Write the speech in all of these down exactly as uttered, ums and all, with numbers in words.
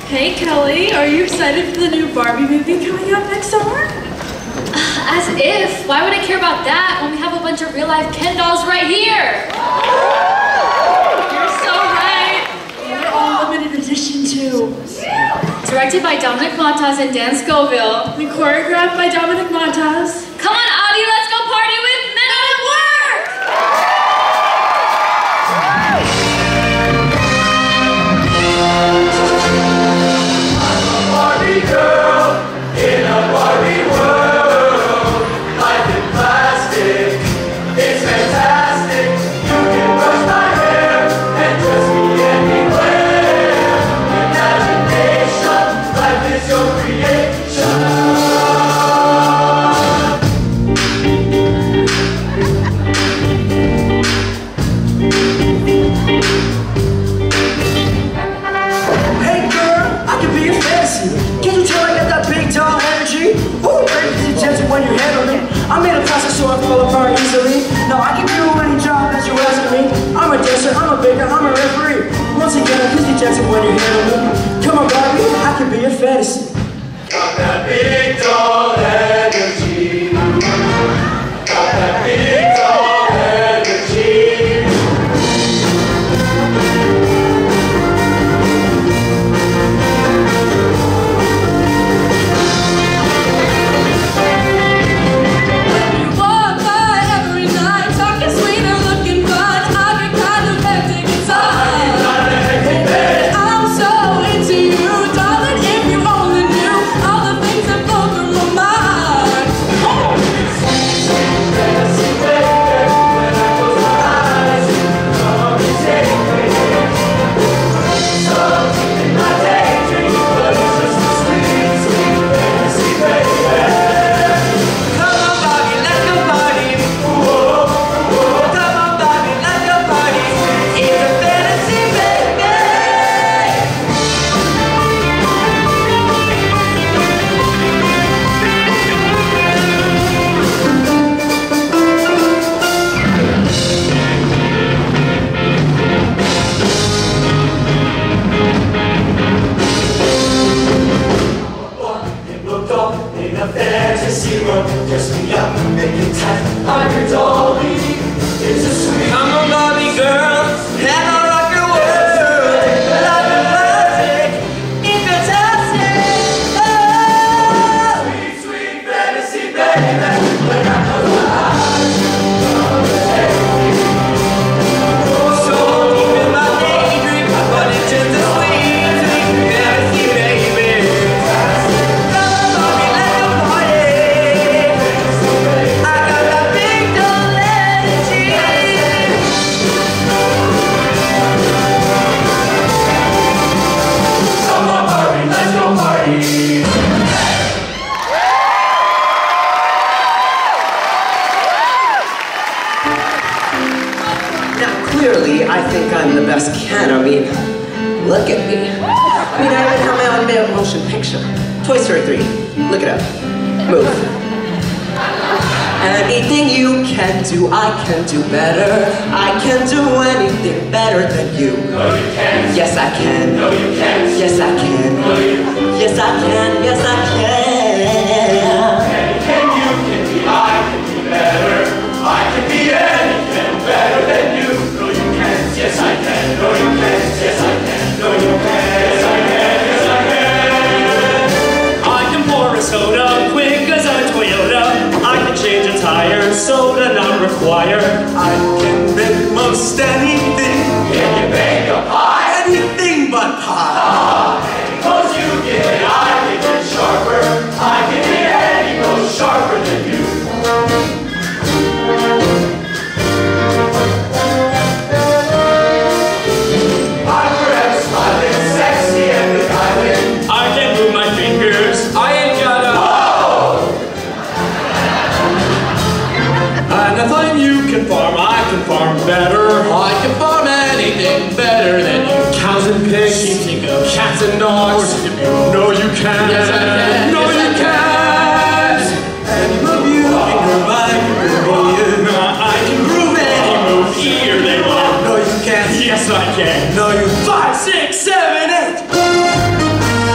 Hey Kelly, are you excited for the new Barbie movie coming out next summer? Uh, as if. Why would I care about that when we have a bunch of real-life Ken dolls right here? You're so right. They're all limited edition too. Directed by Dominic Montas and Dan Scoville. And choreographed by Dominic Montas. Come on, Audie, let's go party with Men at Work! I'm a Barbie girl in a Barbie world. Life in plastic, it's fantastic. You can brush my hair and dress me anywhere. Imagination, life is your creation. Hey girl, I can be your fantasy. Can you tell I got that big tall energy? Ooh, ladies and gents, when you handle me, I'm made of plastic so I fall apart easily. No, I can do any job that you're asking me. I'm a dancer, I'm a baker, I'm a referee. Once again, I'm Kissy Jackson when you handle me. Come on, Barbie, I can be your fantasy. Got that big doll energy. Got that big doll energy. When you walk by every night, talking sweet and looking fun, I get kind of hectic inside. I'm so into you, darling, if you only knew all the things that flow through my mind. Fantasy baby, when I close my eyes, come and take me. So deep in my daydream, but it's just a sweet, sweet fantasy baby. Come on, Barbie, let's go party. Whoa, whoa. Come on, Barbie, let's go party. It's a fantasy, baby. It looked up in a fantasy world. Dress me up, make it tight. I'm your dolly. It's a sweet. Come on, Barbie girl, and I'll rock your world. Life is plastic, it's fantastic. Oh. Sweet, sweet fantasy baby. When I close my eyes, come and take me. So deep in my daydream, but it's just a sweet, sweet fantasy, baby. Come on, Barbie, let's go party. I got that big doll energy. Come on, Barbie, let's go party. Now, clearly, I think I'm the best Ken. I mean, look at me. I mean, I even have my own male motion picture. Toy Story three. Look it up. Move. Anything you can do, I can do better. I can do anything better than you. No, you can't. Yes, I can. No, you can't. Yes, I can. No, you. Yes, I can. Yes, I can. Anything you can be, I can be better. I can be anything better than you. No, you can't. Yes, I can. No, you can't. Yes, I can. No, you can't. Yes, I can. Yes, I can. I can pour a soda quick as a Toyota. I can change a tire, soda not required. I can make most anything. Can you bake a pie? Anything but pie. Ah, any clothes you get, I can get sharper. I can hit any clothes sharper than you. I'm forever smiling, sexy and beguiling. I can move my fingers, I ain't got a Oh! And if I'm you can farm, I can farm better. I can farm anything better than you. Cows and pigs, sheep and goats, cats and dogs. No, you can't. Yes, I can. No, Yes, you I can't. Any move you can groove, I can groove you. No, I can groove any move here they want. No, you can't. Yes, I can. No, you Five, six, seven, eight.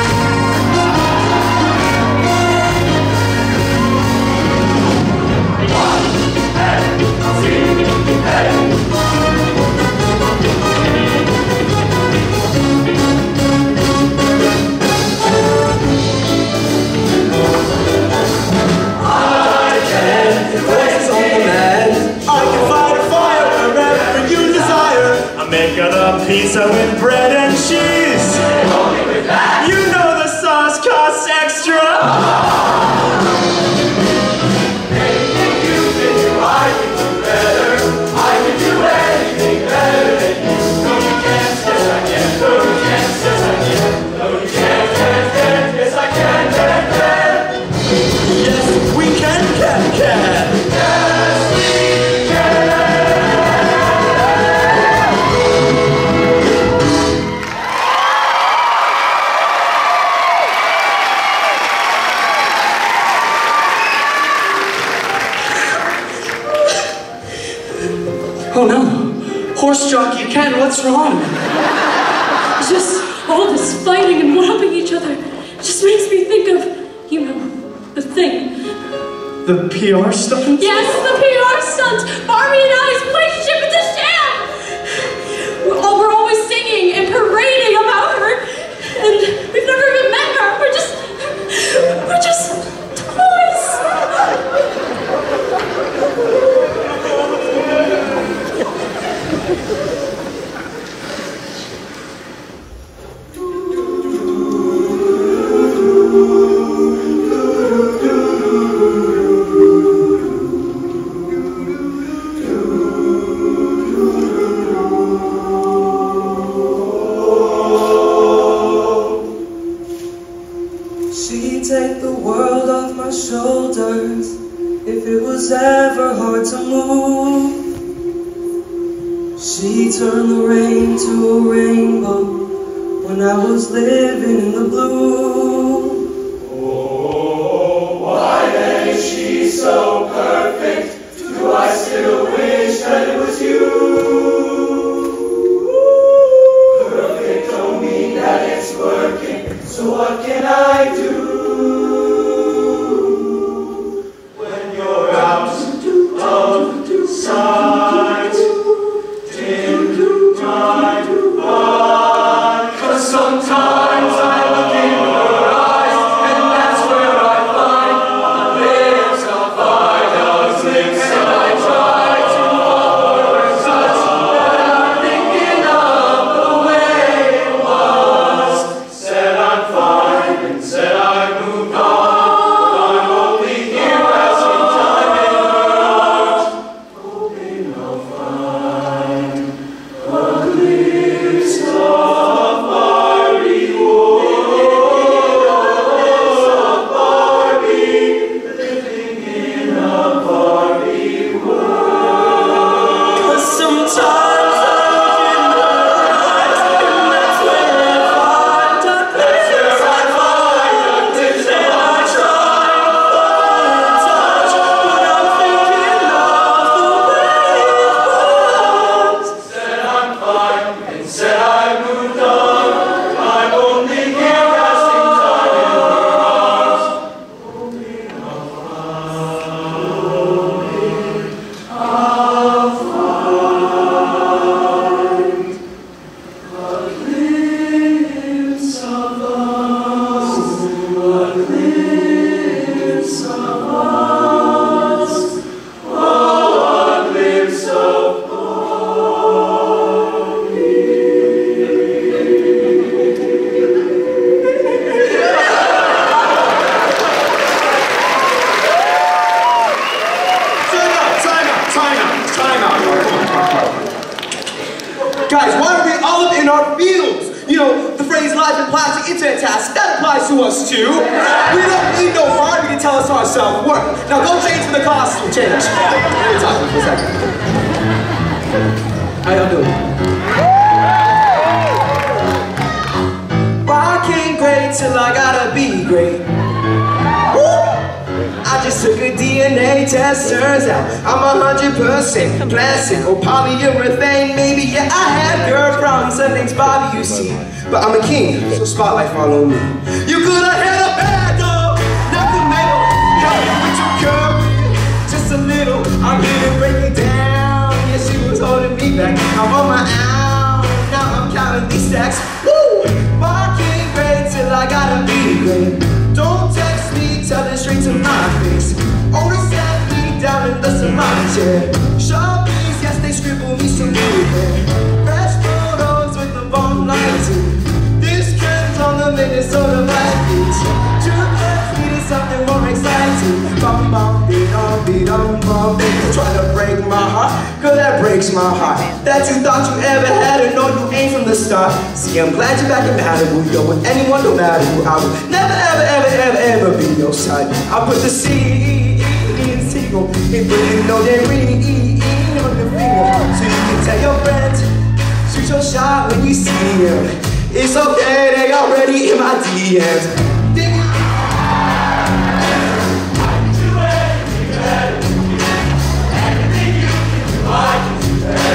Oh no. Horse jockey Ken, what's wrong? Just all this fighting and one-upping each other just makes me think of, you know, the thing. The P R stunt? Yes, the P R stunt! Barbie and I's relationship is a sham! We're, all, we're always singing and parading about her, and we've never even met her. We're just, we're just toys. She'd take the world off my shoulders if it was ever hard to move. She'd turn the rain to a rainbow when I was living in the blue. Oh, why then is she so perfect? Do I still wish that it was you? Perfect don't mean that it's working, so what can I do? When you're out of sight, dim my heart, 'cause sometimes I look in her eyes, and that's where I find my lips on fire, lips, and I try to follow her touch, but I'm thinking of the way it was. Said I'm fine, and said I moved on, I'm only here passing time in her arms, hoping I'll find a glimpse of Barbie, of Barbie, living in a Barbie world. 'Cause sometimes I look in her eyes, and that's where I find a glimpse of Glimpse and I try to touch, but I'm thinking of the way it was. Said I'm fine, and said I moved on, I'm only here passing time in her arms, hoping I'll find, I'll find a glimpse of us, a glimpse of us, oh, a glimpse of Time out, time out, time out, time out. Guys, why are we all up in our fields? You know, the phrase life in plastic, it's fantastic. That applies to us too. We don't need no Barbie to tell us our self-worth. Now go change for the costume change. Let me talk to you for a second. How y'all doing? Well, I can't grade till I gotta be great. Woo! I just took a D N A test, turns out I'm a hundred percent plastic or polyurethane. Maybe, yeah, I have girl problems, her name's Bobby, you see. But I'm a king, so spotlight follow me. You could have had a bad dog, not the middle. Help me with your curve, just a little. I'm gonna break it down. Yeah, she was holding me back. I'm on my own, now I'm counting these stacks. Woo! Well, I can't grade till I gotta be great. Don't text me, tell it straight to my face. Only sat me down in the salon chair. Sharpies, yes, they scribble me some new hair. Fresh photos with the bomb lighting. This trend's on the Minnesota Vikings. Two friends needed something more exciting. Bum bum, beat on, beat on, bum. They try to break my heart, girl, that breaks my heart. That you thought you ever had or know you ain't from the start. See, I'm glad you're back in Malibu. Yo, with anyone, no matter who, I will never, ever, ever, ever, ever be your side. I put the C in sequel. If you didn't know they ring on the finger, so you can tell your friends, shoot your shot when you see him. It's okay, they already in my D Ms. I can do anything better. Anything you can do, I can do better.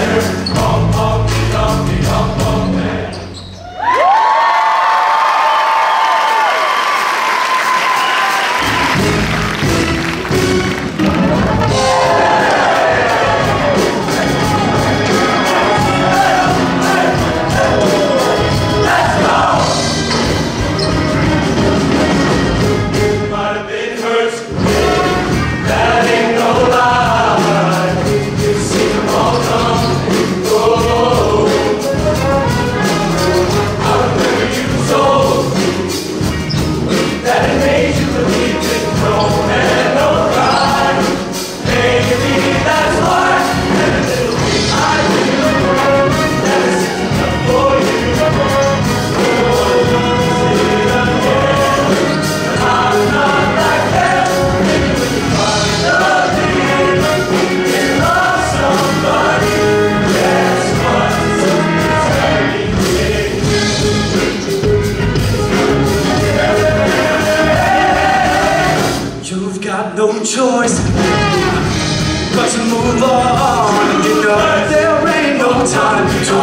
choice but to move on. You know there ain't no time to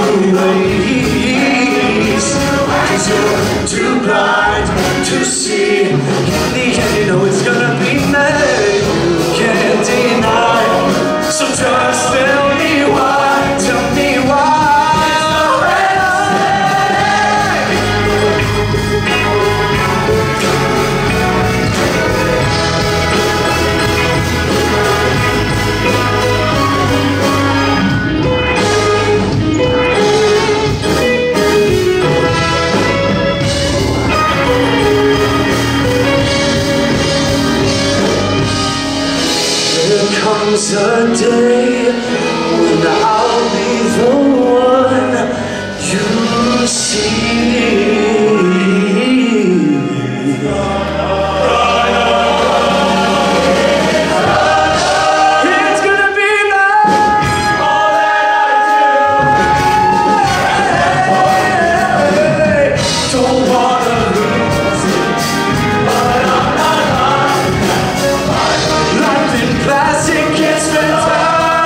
waste, 'cause you're too blind to see. In the end, you know it's gonna be me. You can't deny. So just tell me why. Tell me why. Comes a day when I'll be the one you see. It's gonna be like all that I do. Don't wanna lose it, but I'm not. Life in plastic gets better.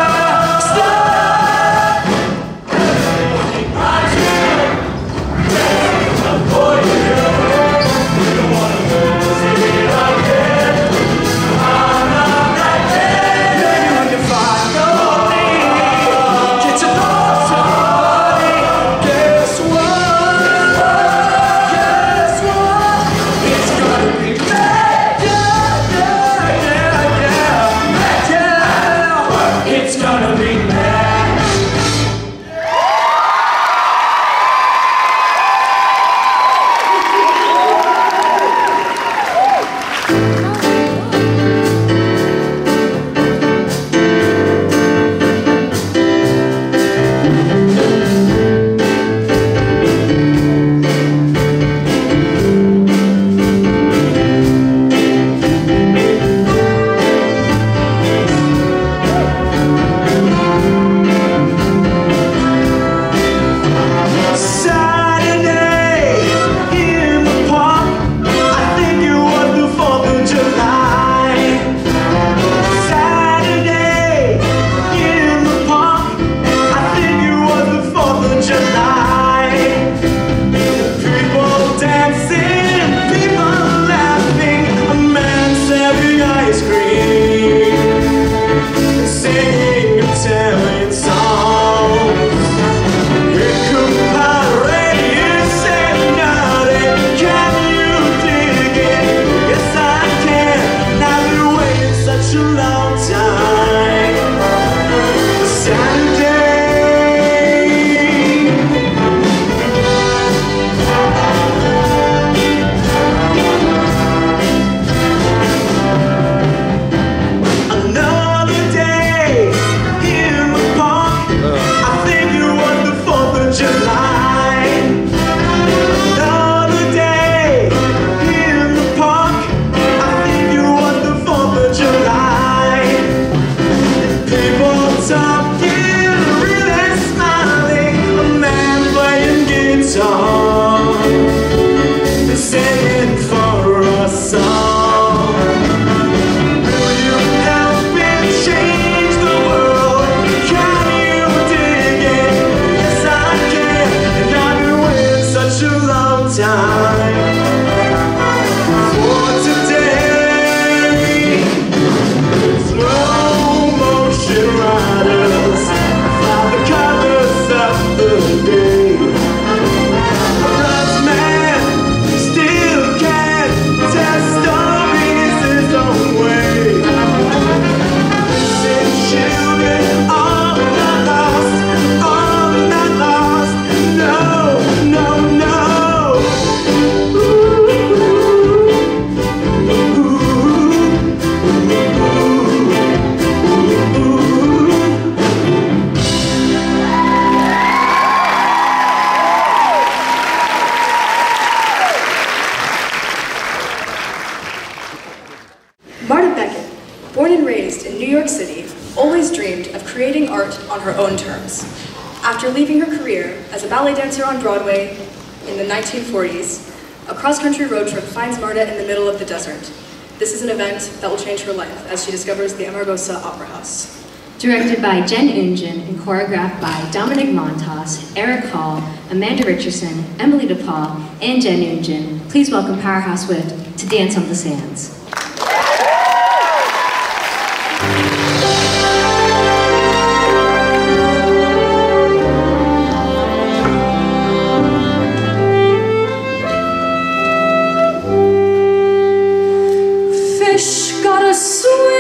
creating art on her own terms. After leaving her career as a ballet dancer on Broadway in the nineteen forties, a cross-country road trip finds Marta in the middle of the desert. This is an event that will change her life as she discovers the Amargosa Opera House. Directed by Jen Ungen and choreographed by Dominic Montas, Eric Hall, Amanda Richardson, Emily DePaul, and Jen Ungen. Please welcome Powerhouse with To Dance on the Sands. Fish gotta swim.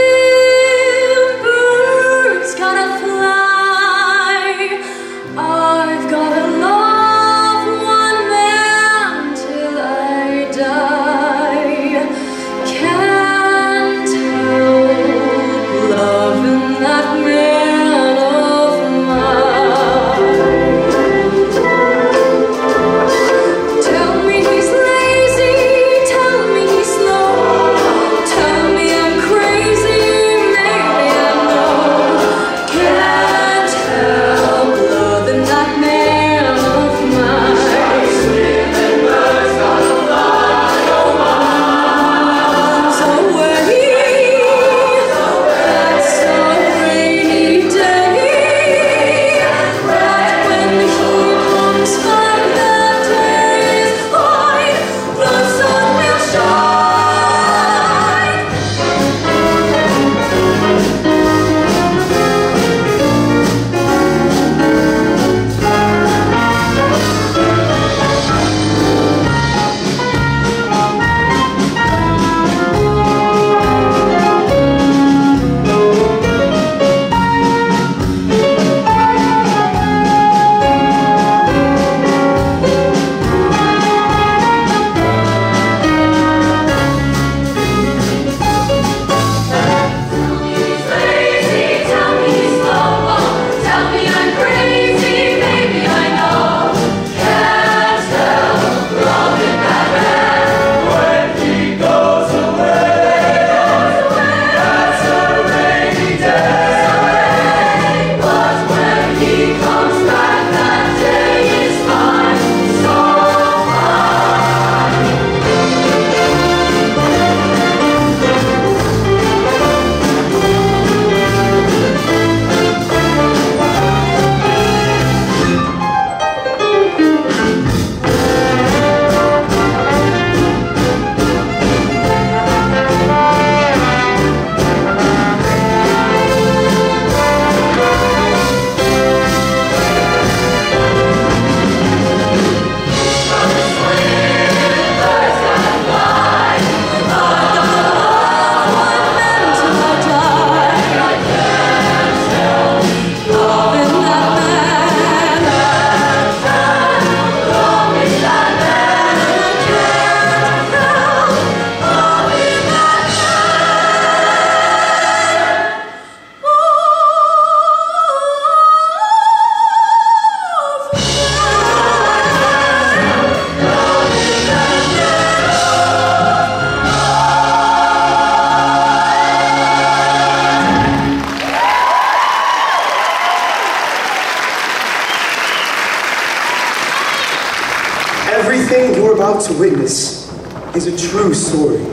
Everything you're about to witness is a true story.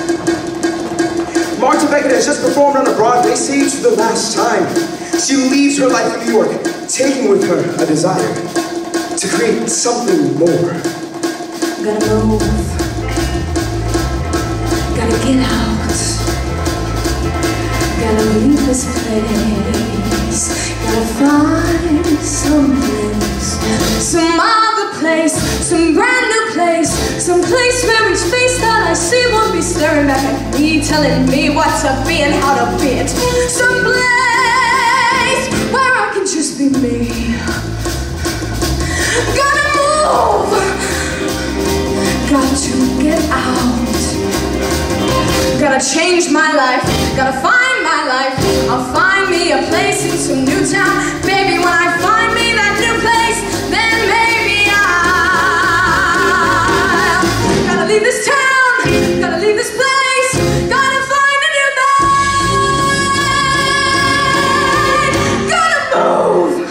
Marta Beckett has just performed on a Broadway stage for the last time. She leaves her life in New York, taking with her a desire to create something more. Gotta move. Gotta get out. Gotta leave this place. Gotta find some place. Some other place. Some brand new place. Some place where each face that I see won't be staring back at me, telling me what to be and how to be it. Some place where I can just be me. Gotta move. Got to get out. Gotta change my life. Gotta find my life. I'll find me a place in some new town. Baby, when I find me that new place, then maybe I'll gotta leave this town. Gotta leave this place. Gotta find a new life. Gotta move.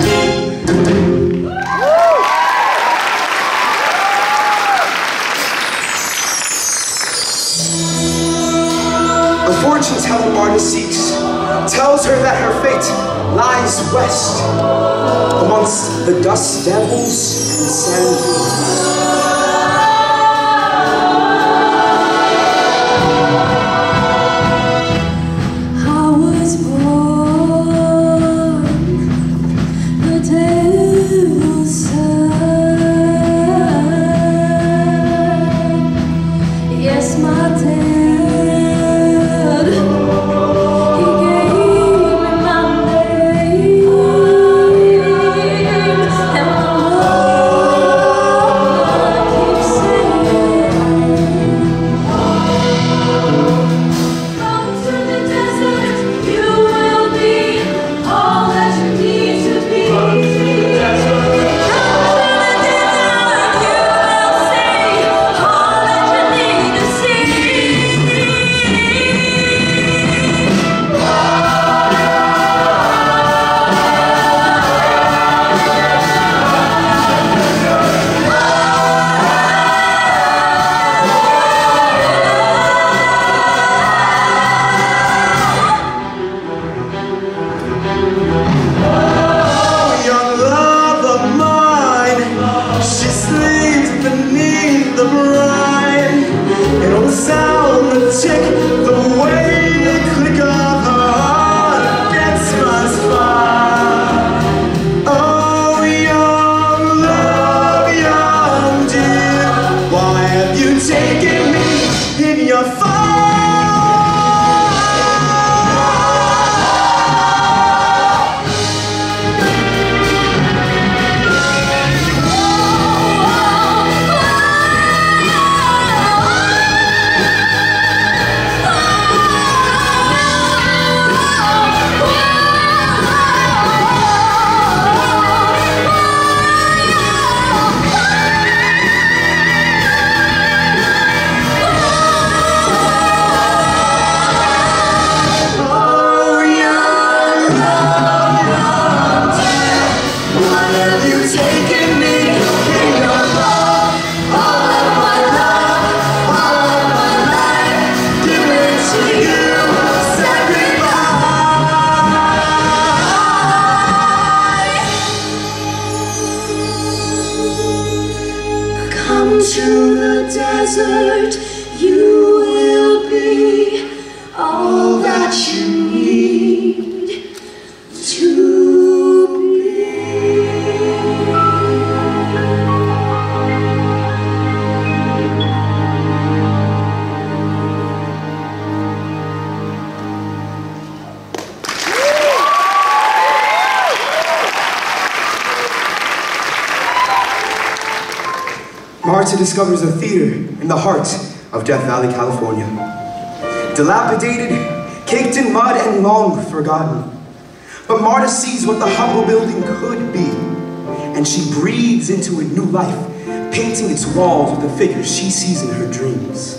fortune-telling Marta seeks tells her that her fate lies west, amongst the dust devils and sand dunes. To the desert, you will be all that you need to Marta discovers a theater in the heart of Death Valley, California. Dilapidated, caked in mud, and long forgotten. But Marta sees what the humble building could be, and she breathes into it new life, painting its walls with the figures she sees in her dreams.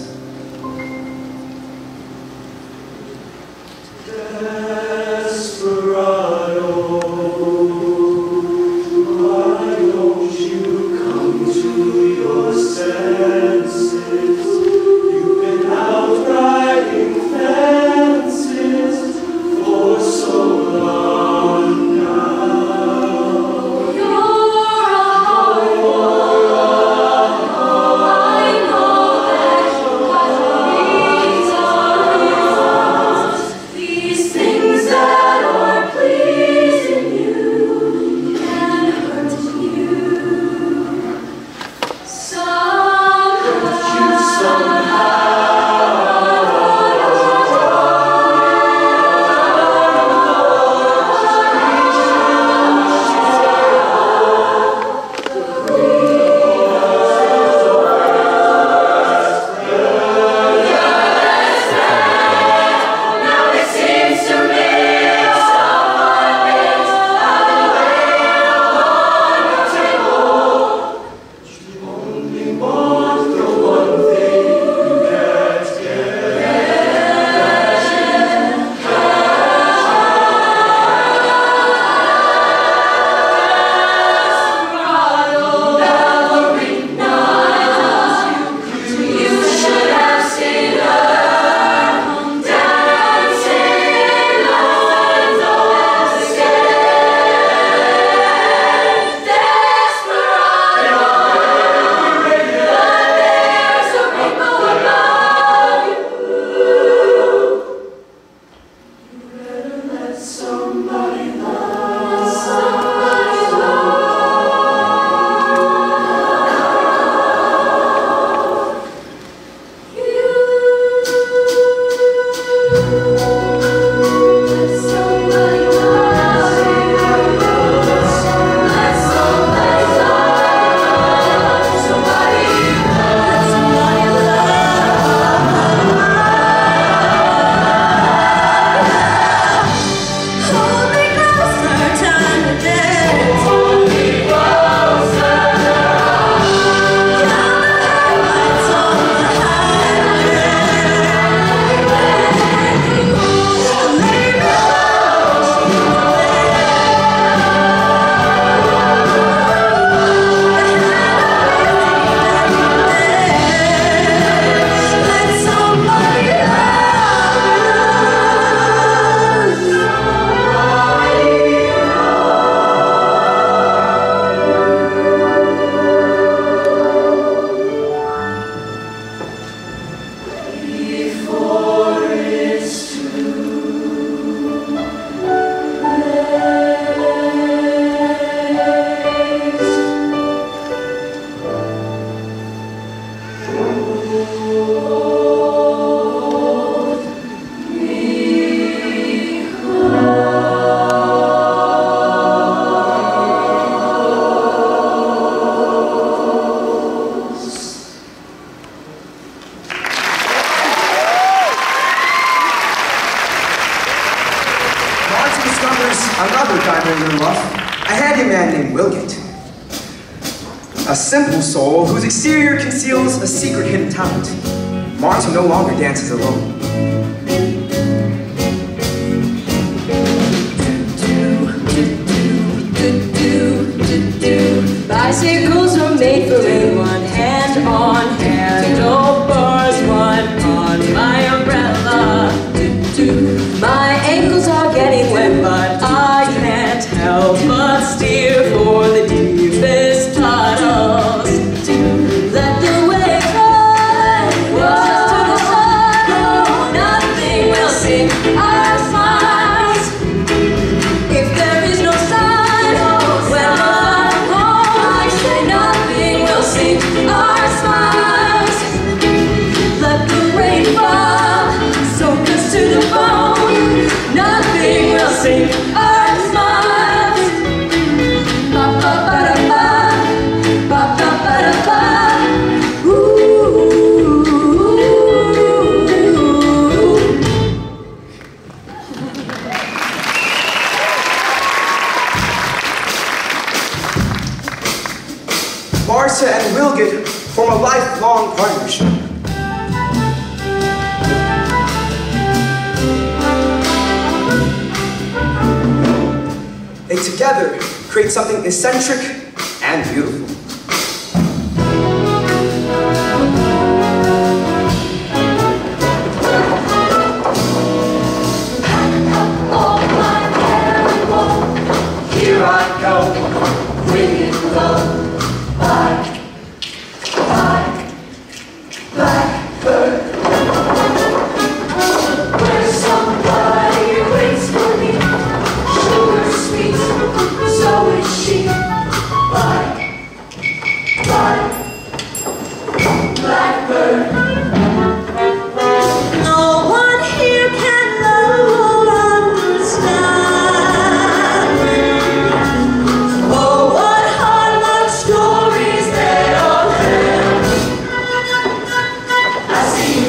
You're a Another diamond in the rough, a handyman named Wilgate. A simple soul whose exterior conceals a secret hidden talent. Martin no longer dances alone. Bicycles are made for everyone, hand on handlebars, one on my umbrella. My ankles are getting wet, but I can't help but steer for the deepest puddles. Let the waves run, just to the sun. Nothing will sink our smiles if there is no sun. When I'm home, I say nothing will sink our smiles. Let the rain fall, soak us to the bone. Nothing will sink our smiles. Ba ba ba da ba, ba ba ba da ba. Ooh. Martha and Wilgate form a lifelong partnership. They together create something eccentric and beautiful. Here I go, bringing low. Bye, bye, blackbird. Where somebody waits for me, sugar sweet, so is she. Bye, bye, blackbird. No one here can love or understand. Oh, what hard luck stories they all have. I see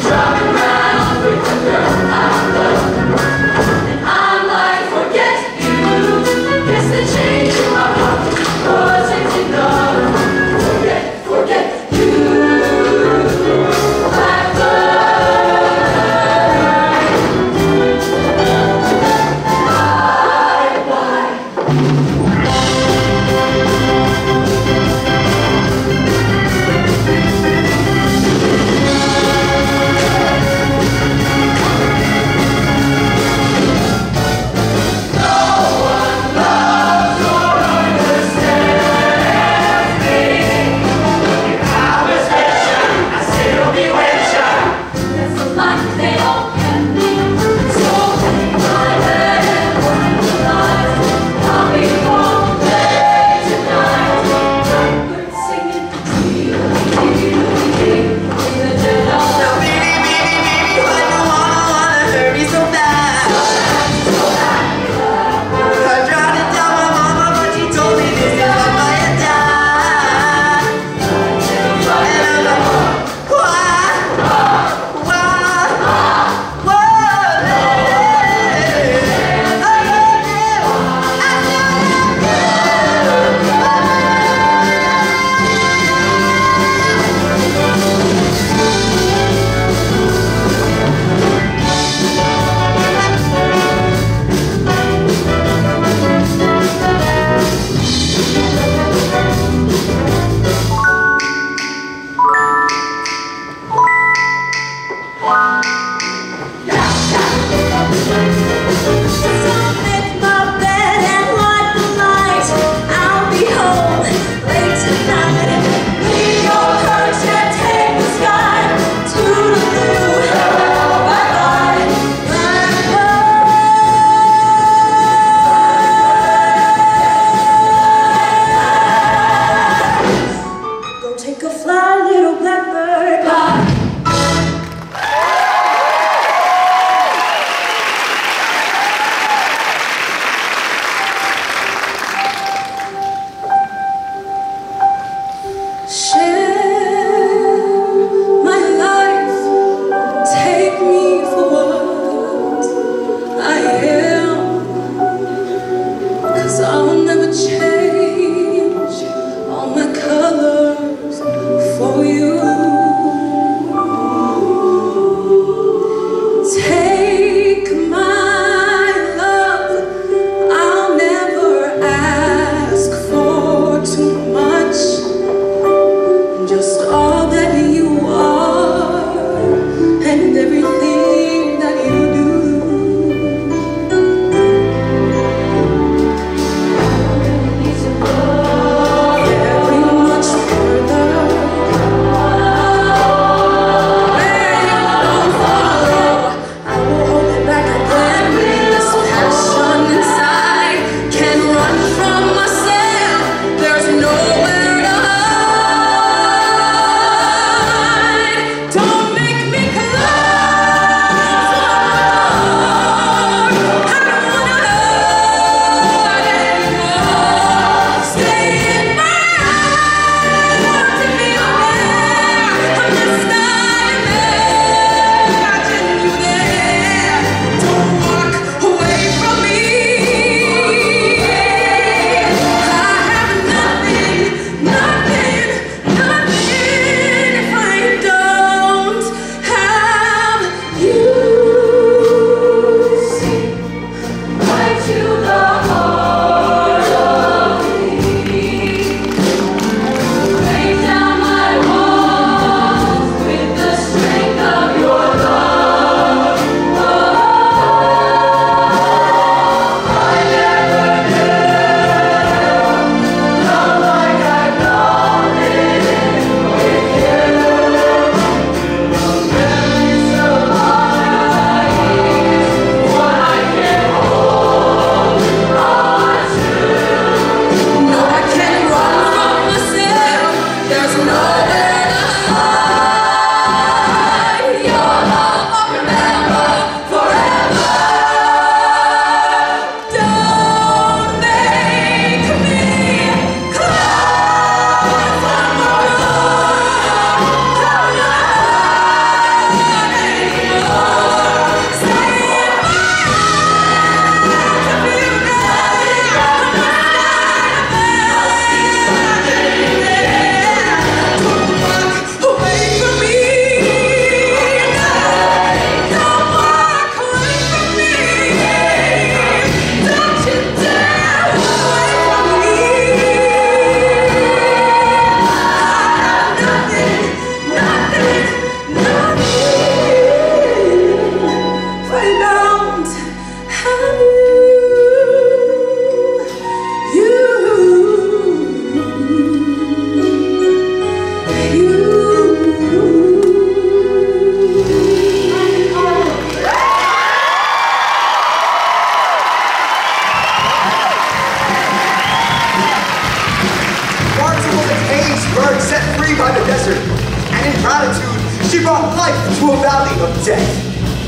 valley of death.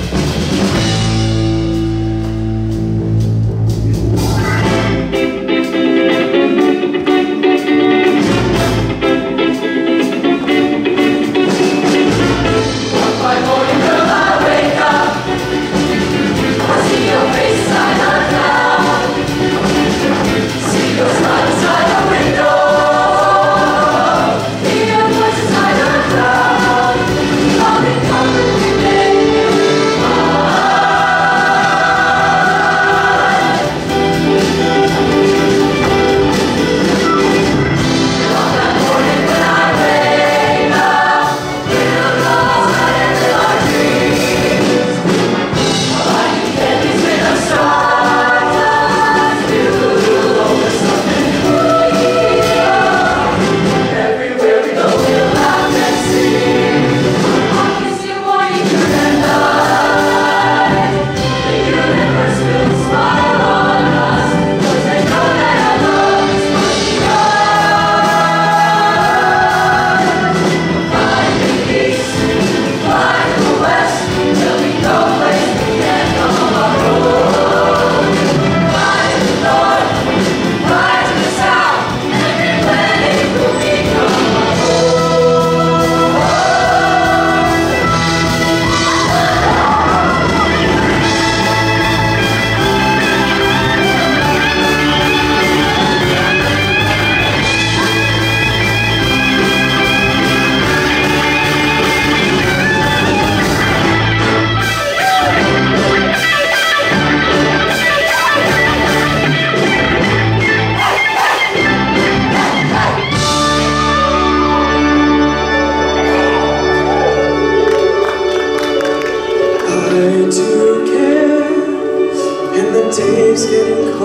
Days getting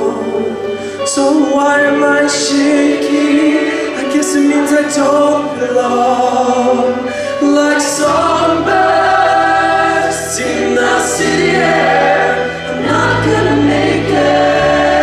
calm, so why am I shaking? I guess it means I don't belong. Like songbirds in the city air, I'm not gonna make it.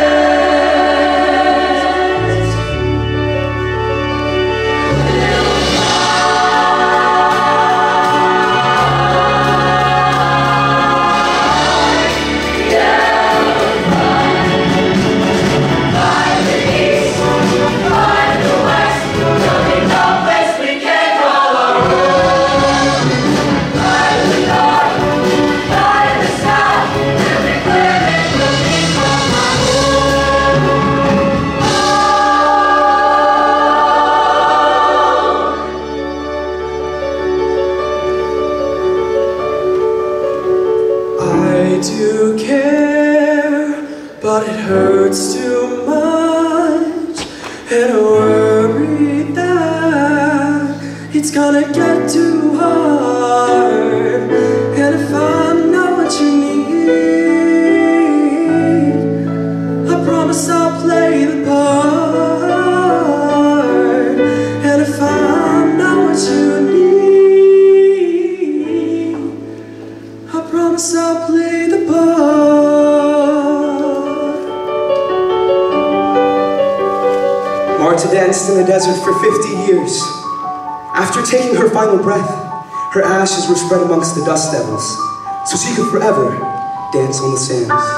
I do care, but it hurts too much, and I worry that it's gonna get too hard. And if I'm not what you need, I promise I'll play the part. And if I'm not what you need, I promise I'll play the part. Marta danced in the desert for fifty years. After taking her final breath, her ashes were spread amongst the dust devils, so she could forever dance on the sands.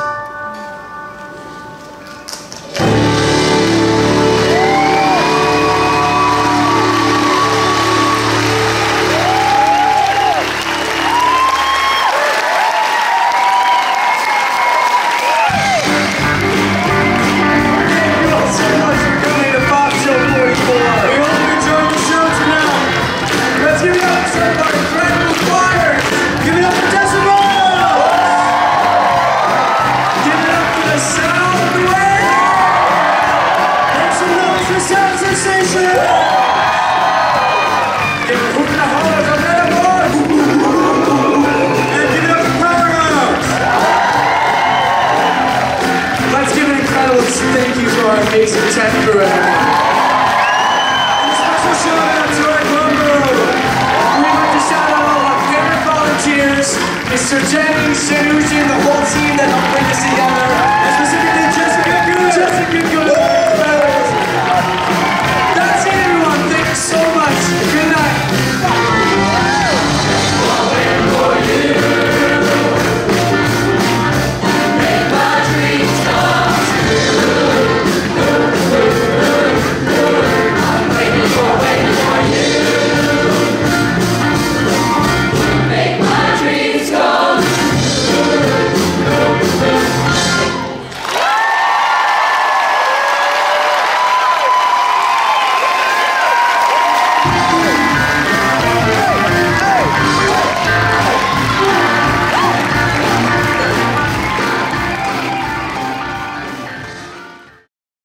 Thank you for our amazing temporary. And a special shout out to our drum roll. We'd like to shout out all our parent volunteers, Mister Jennings, Sanusi, and the whole team that helped bring us together. And specifically Jessica Good. Jessica Good.